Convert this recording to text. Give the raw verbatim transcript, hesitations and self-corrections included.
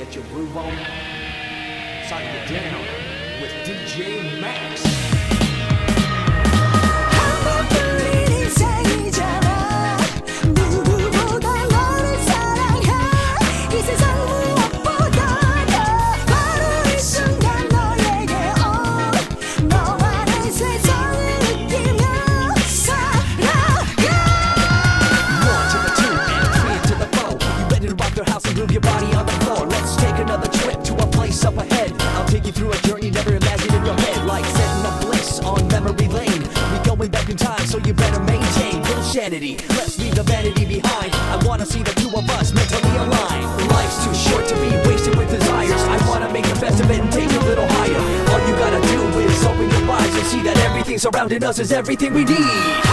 get your groove on. Time to get down with D J Max. Your body on the floor. Let's take another trip to a place up ahead. I'll take you through a journey never imagined in your head, like setting up bliss on memory lane. We going back in time, so you better maintain little sanity. Let's leave the vanity behind. I wanna see the two of us mentally aligned. Life's too short to be wasted with desires. I wanna make the best of it and take it a little higher. All you gotta do is open your eyes and see that everything surrounding us is everything we need.